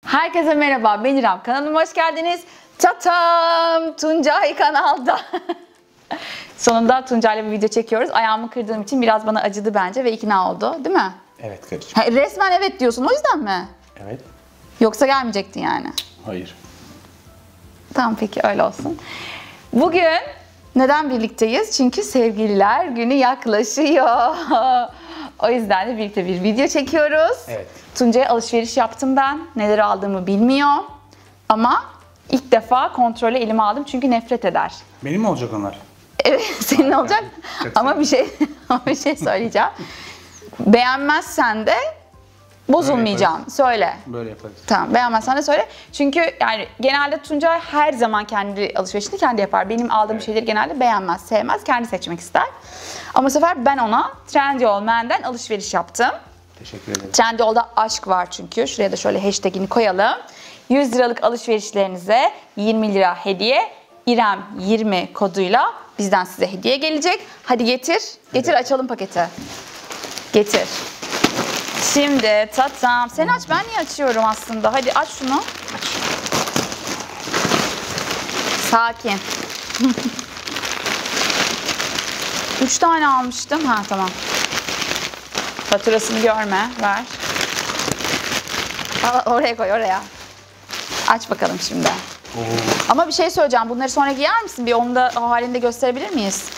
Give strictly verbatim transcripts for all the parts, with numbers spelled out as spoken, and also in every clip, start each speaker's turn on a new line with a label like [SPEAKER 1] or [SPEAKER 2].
[SPEAKER 1] Herkese merhaba, ben İrem. Kanalıma hoş geldiniz. Tatam! Tuncay kanalda. Sonunda Tuncay'la bir video çekiyoruz. Ayağımı kırdığım için biraz bana acıdı bence ve ikna oldu, değil mi?
[SPEAKER 2] Evet karıcığım.
[SPEAKER 1] Ha, resmen evet diyorsun, o yüzden mi?
[SPEAKER 2] Evet.
[SPEAKER 1] Yoksa gelmeyecektin yani.
[SPEAKER 2] Hayır.
[SPEAKER 1] Tamam, peki öyle olsun. Bugün neden birlikteyiz? Çünkü sevgililer günü yaklaşıyor. O yüzden de birlikte bir video çekiyoruz.
[SPEAKER 2] Evet.
[SPEAKER 1] Tuncay'a alışveriş yaptım ben. Neler aldığımı bilmiyor. Ama ilk defa kontrolü elime aldım çünkü nefret eder.
[SPEAKER 2] Benim mi olacak onlar?
[SPEAKER 1] Evet, senin olacak. Ama bir şey ama bir şey söyleyeceğim. Beğenmezsen de bozulmayacağım. Söyle.
[SPEAKER 2] Böyle yaparız.
[SPEAKER 1] Tamam, beğenmezsen de söyle. Çünkü yani genelde Tuncay her zaman kendi alışverişini kendi yapar. Benim aldığım evet. şeyleri genelde beğenmez, sevmez, kendi seçmek ister. Ama bu sefer ben ona Trendyol Men'den alışveriş yaptım.
[SPEAKER 2] Teşekkür ederim.
[SPEAKER 1] Trendyol'da aşk var çünkü. Şuraya da şöyle hashtagini koyalım. yüz liralık alışverişlerinize yirmi lira hediye. İrem yirmi koduyla bizden size hediye gelecek. Hadi getir. Getir, evet. Açalım paketi. Getir. Şimdi tatam. Sen aç, ben niye açıyorum aslında? Hadi aç şunu. Aç. Sakin. Üç tane almıştım. Ha tamam. Faturasını görme. Ver. Al, oraya koy, oraya. Aç bakalım şimdi. Oo. Ama bir şey söyleyeceğim. Bunları sonra giyer misin? Bir onu da o halinde gösterebilir miyiz?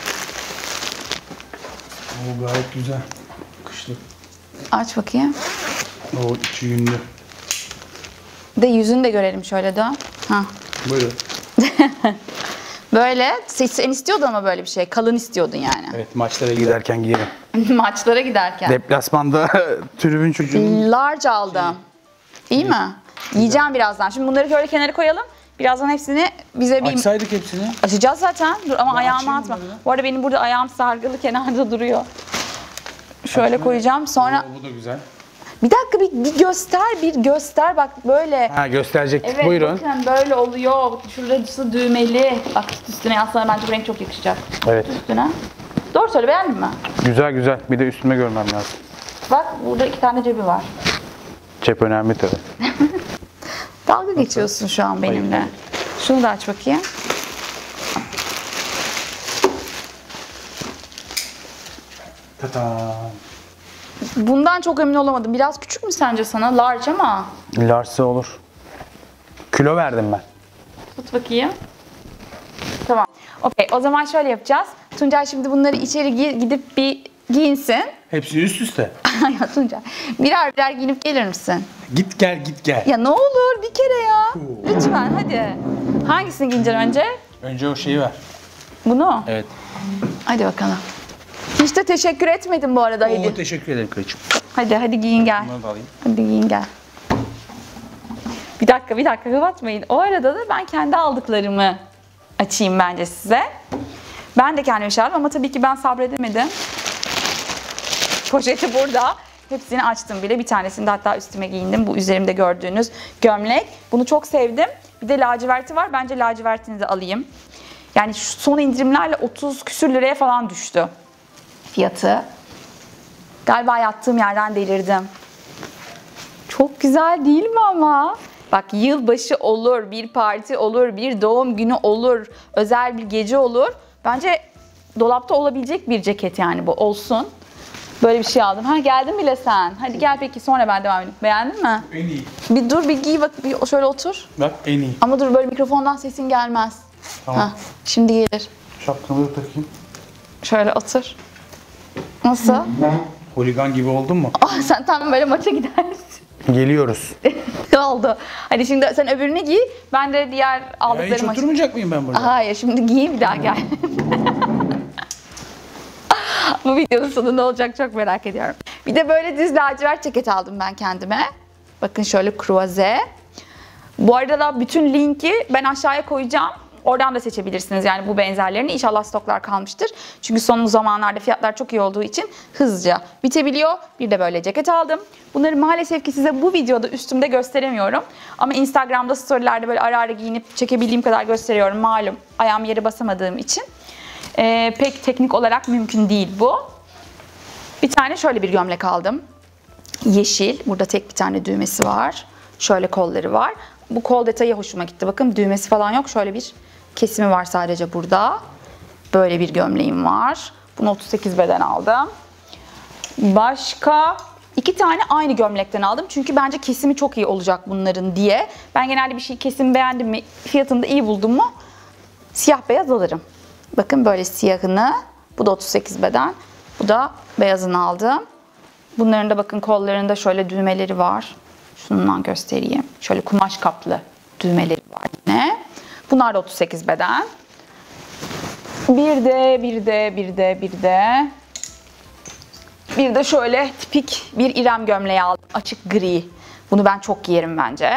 [SPEAKER 2] Oo, gayet güzel. Kışlık.
[SPEAKER 1] Aç bakayım.
[SPEAKER 2] O içi yünlü.
[SPEAKER 1] De yüzünü de görelim şöyle de. Ha.
[SPEAKER 2] Buyurun.
[SPEAKER 1] Böyle. Sen istiyordun ama böyle bir şey. Kalın istiyordun yani.
[SPEAKER 2] Evet, maçlara giderken giyerim.
[SPEAKER 1] Maçlara giderken.
[SPEAKER 2] Deplasmanda tribün çocuğunun.
[SPEAKER 1] Large aldım. İyi mi? Güzel. Yiyeceğim birazdan. Şimdi bunları şöyle kenara koyalım. Birazdan hepsini bize bir...
[SPEAKER 2] Açsaydık hepsini.
[SPEAKER 1] Açacağız zaten. Dur ama
[SPEAKER 2] ben
[SPEAKER 1] ayağımı atma. Bunları. Bu arada benim burada ayağım sargılı kenarda duruyor. Şöyle Açma. koyacağım. Sonra...
[SPEAKER 2] Oo, bu da güzel.
[SPEAKER 1] Bir dakika bir, bir göster, bir göster. Bak böyle.
[SPEAKER 2] Ha, gösterecektik.
[SPEAKER 1] Evet,
[SPEAKER 2] buyurun.
[SPEAKER 1] Bakın böyle oluyor. Şurası düğmeli. Bak üstüne aslında bence bu renk çok yakışacak.
[SPEAKER 2] Evet.
[SPEAKER 1] Üstüne. Doğru söyle, beğendin mi?
[SPEAKER 2] Güzel güzel. Bir de üstüme görmem lazım.
[SPEAKER 1] Bak burada iki tane cebi var.
[SPEAKER 2] Cep önemli tabii.
[SPEAKER 1] Dalga geçiyorsun şu an benimle. Hayır. Şunu da aç bakayım.
[SPEAKER 2] Tata.
[SPEAKER 1] Bundan çok emin olamadım. Biraz küçük mü sence sana? Large ama.
[SPEAKER 2] Large'sı olur. Kilo verdim ben.
[SPEAKER 1] Tut bakayım. Tamam. Okey. O zaman şöyle yapacağız. Tuncay şimdi bunları içeri gidip bir giyinsin.
[SPEAKER 2] Hepsi üst üste.
[SPEAKER 1] Ya Tuncay. Birer birer giyinip gelir misin?
[SPEAKER 2] Git gel git gel.
[SPEAKER 1] Ya ne olur bir kere ya. Lütfen hadi. Hangisini giyeceksin önce?
[SPEAKER 2] Önce o şeyi ver.
[SPEAKER 1] Bunu?
[SPEAKER 2] Evet.
[SPEAKER 1] Hadi bakalım. Hiç de teşekkür etmedim bu arada.
[SPEAKER 2] Oo, teşekkür ederim kılıçım.
[SPEAKER 1] Hadi hadi giyin gel.
[SPEAKER 2] Bunları da alayım.
[SPEAKER 1] Hadi giyin gel. Bir dakika bir dakika kapatmayın. O arada da ben kendi aldıklarımı açayım bence size. Ben de kendime şey aldım ama tabii ki ben sabredemedim. Poşeti burada. Hepsini açtım bile. Bir tanesini de hatta üstüme giyindim. Bu üzerimde gördüğünüz gömlek. Bunu çok sevdim. Bir de laciverti var. Bence lacivertini de alayım. Yani şu son indirimlerle otuz küsür liraya falan düştü fiyatı. Galiba yattığım yerden delirdim. Çok güzel değil mi ama? Bak yılbaşı olur, bir parti olur, bir doğum günü olur, özel bir gece olur. Bence dolapta olabilecek bir ceket yani bu olsun. Böyle bir şey aldım. Ha geldin bile sen. Hadi gel peki sonra ben devam edeyim. Beğendin mi?
[SPEAKER 2] En iyi.
[SPEAKER 1] Bir dur bir giy bak bir şöyle otur.
[SPEAKER 2] Bak en iyi.
[SPEAKER 1] Ama dur böyle mikrofondan sesin gelmez.
[SPEAKER 2] Tamam.
[SPEAKER 1] Ha, şimdi gelir.
[SPEAKER 2] Şapkamı da takayım.
[SPEAKER 1] Şöyle otur. Nasıl?
[SPEAKER 2] Holigan gibi oldun mu?
[SPEAKER 1] Ah, sen tam böyle maça gidersin.
[SPEAKER 2] Geliyoruz.
[SPEAKER 1] Oldu. Hadi şimdi sen öbürünü giy. Ben de diğer aldıklarımı...
[SPEAKER 2] Ya hiç oturmayacak mıyım ben burada?
[SPEAKER 1] Hayır şimdi giy bir daha gel. Bu videonun sonu ne olacak çok merak ediyorum. Bir de böyle düz lacivert ceket aldım ben kendime. Bakın şöyle kruvaze. Bu arada da bütün linki ben aşağıya koyacağım. Oradan da seçebilirsiniz yani bu benzerlerini. İnşallah stoklar kalmıştır. Çünkü son zamanlarda fiyatlar çok iyi olduğu için hızlıca bitebiliyor. Bir de böyle ceket aldım. Bunları maalesef ki size bu videoda üstümde gösteremiyorum. Ama Instagram'da storylerde böyle ara ara giyinip çekebildiğim kadar gösteriyorum. Malum ayağım yere basamadığım için. Ee, pek teknik olarak mümkün değil bu. Bir tane şöyle bir gömlek aldım. Yeşil. Burada tek bir tane düğmesi var. Şöyle kolları var. Bu kol detayı hoşuma gitti. Bakın düğmesi falan yok. Şöyle bir kesimi var sadece burada. Böyle bir gömleğim var. Bunu otuz sekiz beden aldım. Başka iki tane aynı gömlekten aldım. Çünkü bence kesimi çok iyi olacak bunların diye. Ben genelde bir şey kesim beğendim mi, fiyatını da iyi buldum mu siyah beyaz alırım. Bakın böyle siyahını. Bu da otuz sekiz beden. Bu da beyazını aldım. Bunların da bakın kollarında şöyle düğmeleri var. Şundan göstereyim. Şöyle kumaş kaplı düğmeleri var yine. Bunlar da otuz sekiz beden. Bir de, bir de, bir de, bir de... Bir de şöyle tipik bir İrem gömleği aldım. Açık gri. Bunu ben çok giyerim bence.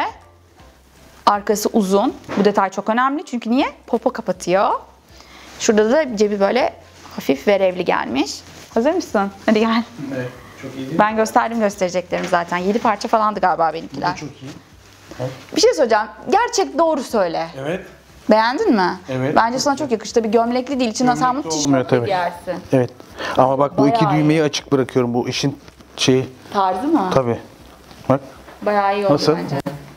[SPEAKER 1] Arkası uzun. Bu detay çok önemli. Çünkü niye? Popo kapatıyor. Şurada da cebi böyle hafif verevli gelmiş. Hazır mısın? Hadi gel.
[SPEAKER 2] Evet. Çok iyi değil mi?
[SPEAKER 1] Ben gösterdim göstereceklerimi zaten. yedi parça falandı galiba
[SPEAKER 2] Bu
[SPEAKER 1] benimkiler.
[SPEAKER 2] da çok iyi. Evet.
[SPEAKER 1] Bir şey söyleyeceğim. Gerçek doğru söyle.
[SPEAKER 2] Evet.
[SPEAKER 1] Beğendin mi?
[SPEAKER 2] Evet.
[SPEAKER 1] Bence sana çok yakıştı. Tabii gömlekli değil. İçinden sen bunu
[SPEAKER 2] Gömlekli olmuyor
[SPEAKER 1] tişörtle
[SPEAKER 2] tabii.
[SPEAKER 1] giyersin.
[SPEAKER 2] Evet. Ama bak bu iki
[SPEAKER 1] Bayağı
[SPEAKER 2] düğmeyi açık bırakıyorum. Bu işin şeyi.
[SPEAKER 1] Tarzı mı?
[SPEAKER 2] Tabii. Bak.
[SPEAKER 1] Bayağı iyi oldu
[SPEAKER 2] Nasıl?
[SPEAKER 1] bence.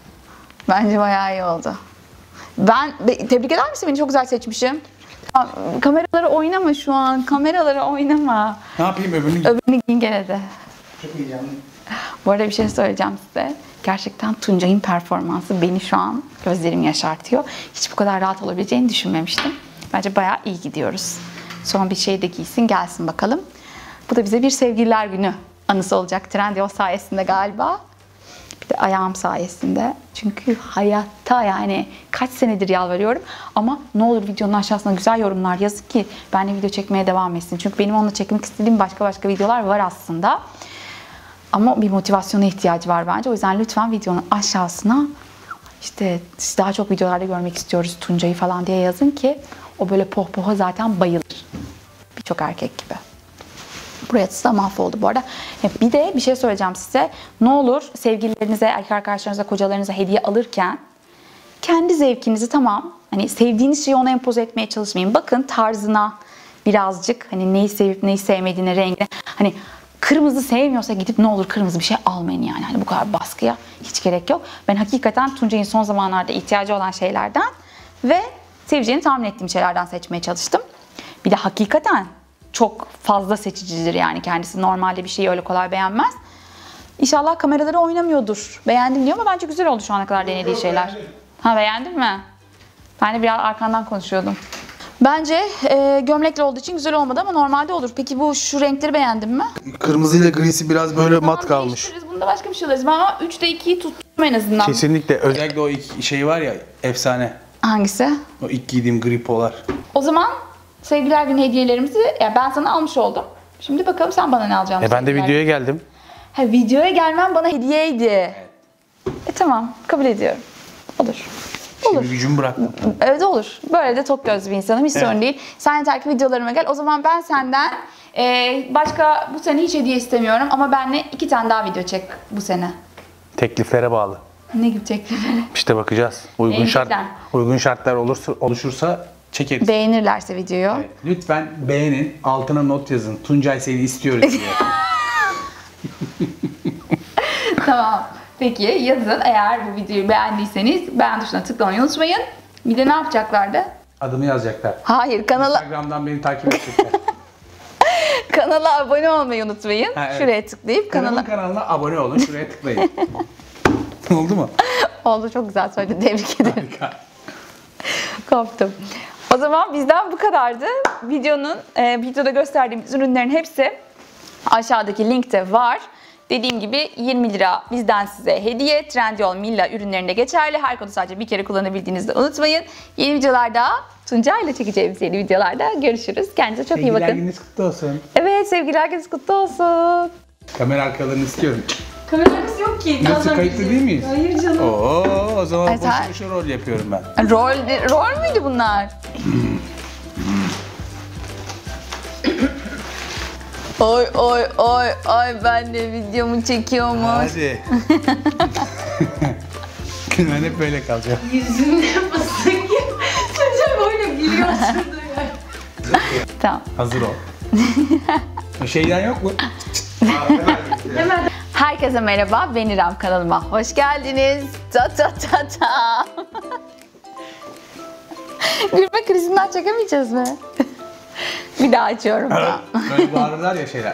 [SPEAKER 1] Bence bayağı iyi oldu. Ben be- tebrik eder misin? Beni çok güzel seçmişim. Ya, kameralara oynama şu an. Kameralara oynama.
[SPEAKER 2] Ne yapayım öbürünü?
[SPEAKER 1] Öbürünü giyin gene de.
[SPEAKER 2] Çok heyecanlı.
[SPEAKER 1] Bu arada bir şey söyleyeceğim size. Gerçekten Tuncay'ın performansı beni şu an gözlerim yaşartıyor. Hiç bu kadar rahat olabileceğini düşünmemiştim. Bence bayağı iyi gidiyoruz. Son bir şey de giysin gelsin bakalım. Bu da bize bir sevgililer günü anısı olacak Trendyol sayesinde galiba. Bir de ayağım sayesinde. Çünkü hayatta yani kaç senedir yalvarıyorum. Ama ne olur videonun aşağısına güzel yorumlar yazın ki benimle video çekmeye devam etsin. Çünkü benim onunla çekmek istediğim başka başka videolar var aslında. Ama bir motivasyona ihtiyacı var bence. O yüzden lütfen videonun aşağısına işte daha çok videolarda görmek istiyoruz Tuncay'ı falan diye yazın ki o böyle pohpoha zaten bayılır. Birçok erkek gibi. Buraya da mahvoldu bu arada. Bir de bir şey söyleyeceğim size. Ne olur sevgililerinize, erkek arkadaşlarınıza, kocalarınıza hediye alırken kendi zevkinizi tamam, hani sevdiğiniz şeyi ona empoze etmeye çalışmayın. Bakın tarzına birazcık hani neyi sevip neyi sevmediğine, rengine. Hani kırmızı sevmiyorsa gidip ne olur kırmızı bir şey almayın yani. Hani bu kadar baskıya hiç gerek yok. Ben hakikaten Tuncay'ın son zamanlarda ihtiyacı olan şeylerden ve seveceğini tahmin ettiğim şeylerden seçmeye çalıştım. Bir de hakikaten çok fazla seçicidir yani kendisi. Normalde bir şeyi öyle kolay beğenmez. İnşallah kameraları oynamıyordur. Beğendim diyor ama bence güzel oldu şu ana kadar denediği şeyler. Ha beğendin mi? Ben de biraz arkandan konuşuyordum. Bence e, gömlekli olduğu için güzel olmadı ama normalde olur. Peki bu şu renkleri beğendin mi?
[SPEAKER 2] Kırmızı ile grisi biraz böyle mat
[SPEAKER 1] Tamam,
[SPEAKER 2] kalmış.
[SPEAKER 1] değiştiririz. Bunda başka bir şey alırız. Ben ama üçte ikiyi tuttum en azından.
[SPEAKER 2] Kesinlikle. Özellikle o iki şey var ya efsane.
[SPEAKER 1] Hangisi?
[SPEAKER 2] O ilk giydiğim gri polar.
[SPEAKER 1] O zaman sevgiler günü hediyelerimizi ya ben sana almış oldum. Şimdi bakalım sen bana ne alacaksın?
[SPEAKER 2] E ben de videoya geldim.
[SPEAKER 1] Ha, videoya gelmem bana hediyeydi. E tamam, kabul ediyorum. Olur. Olur.
[SPEAKER 2] Şimdi gücümü bıraktım.
[SPEAKER 1] Evet olur. Böyle de tok gözlü bir insanım. Hiç
[SPEAKER 2] Evet.
[SPEAKER 1] sorun değil. Sen yeter ki videolarıma gel. O zaman ben senden e, başka bu sene hiç hediye istemiyorum ama benle iki tane daha video çek bu sene.
[SPEAKER 2] Tekliflere bağlı.
[SPEAKER 1] Ne gibi teklifleri?
[SPEAKER 2] İşte bakacağız. Uygun
[SPEAKER 1] Neymiş
[SPEAKER 2] şart
[SPEAKER 1] lan?
[SPEAKER 2] uygun şartlar olursa oluşursa çekeriz.
[SPEAKER 1] Beğenirlerse videoyu.
[SPEAKER 2] Evet. Lütfen beğenin, altına not yazın. Tuncay seni istiyoruz diye.
[SPEAKER 1] Tamam. Peki yazın eğer bu videoyu beğendiyseniz beğen tuşuna tıklamayı unutmayın. Bir de ne yapacaklardı?
[SPEAKER 2] Adımı yazacaklar.
[SPEAKER 1] Hayır, kanala
[SPEAKER 2] Instagram'dan beni takip edecekler.
[SPEAKER 1] kanala abone olmayı unutmayın.
[SPEAKER 2] Ha, evet.
[SPEAKER 1] Şuraya tıklayıp
[SPEAKER 2] Kanalın
[SPEAKER 1] kanala...
[SPEAKER 2] kanalına abone olun. Şuraya tıklayın. Oldu mu?
[SPEAKER 1] Oldu, çok güzel söyledin. Tebrik ederim.
[SPEAKER 2] Harika.
[SPEAKER 1] Koptum. O zaman bizden bu kadardı. Videonun, e, videoda gösterdiğimiz ürünlerin hepsi aşağıdaki linkte var. Dediğim gibi yirmi lira bizden size hediye. Trendyol Milla ürünlerinde geçerli. Her kodu sadece bir kere kullanabildiğinizi de unutmayın. Yeni videolarda Tuncay ile çekeceğimiz yeni videolarda görüşürüz. Kendinize çok iyi
[SPEAKER 2] Sevgiler
[SPEAKER 1] bakın.
[SPEAKER 2] gününüz kutlu olsun.
[SPEAKER 1] Evet, sevgiler gününüz kutlu olsun.
[SPEAKER 2] Kamera arkalarını istiyorum.
[SPEAKER 1] Kameramız yok ki.
[SPEAKER 2] Nasıl, kayıtlı değil miyiz?
[SPEAKER 1] Hayır canım.
[SPEAKER 2] Oo, o zaman
[SPEAKER 1] Ay,
[SPEAKER 2] boşu
[SPEAKER 1] sen-
[SPEAKER 2] boşu rol yapıyorum ben.
[SPEAKER 1] Rol, rol müydü bunlar? Oy oy oy oy, ben de videomu çekiyormuş.
[SPEAKER 2] Hadi. Ben hep böyle kalacağım.
[SPEAKER 1] Yüzünde fıstık gibi. Çocuğa böyle gülüyor şurada ya. Tamam.
[SPEAKER 2] Hazır ol. O şeyden yok mu?
[SPEAKER 1] Hemen Herkese merhaba, ben İrem, kanalıma hoş geldiniz. Ta ta ta ta. Gülme krizinden çekemeyeceğiz mi? Bir daha açıyorum. Tamam.
[SPEAKER 2] Böyle bağırırlar ya şeyler.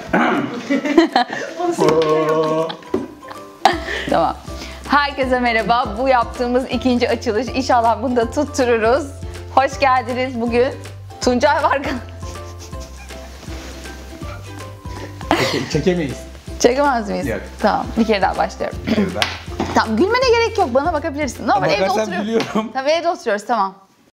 [SPEAKER 1] Tamam. Herkese merhaba. Bu yaptığımız ikinci açılış. İnşallah bunu da tuttururuz. Hoş geldiniz. Bugün Tuncay var.
[SPEAKER 2] Çeke, çekemeyiz.
[SPEAKER 1] Çekemez miyiz?
[SPEAKER 2] Yok.
[SPEAKER 1] Tamam. Bir kere daha başlıyorum.
[SPEAKER 2] Şurada.
[SPEAKER 1] Tamam. Gülmene gerek yok. Bana bakabilirsin. Normal evde
[SPEAKER 2] Bakarsam
[SPEAKER 1] oturuyoruz.
[SPEAKER 2] gülüyorum.
[SPEAKER 1] Tabii evde oturuyoruz. Tamam.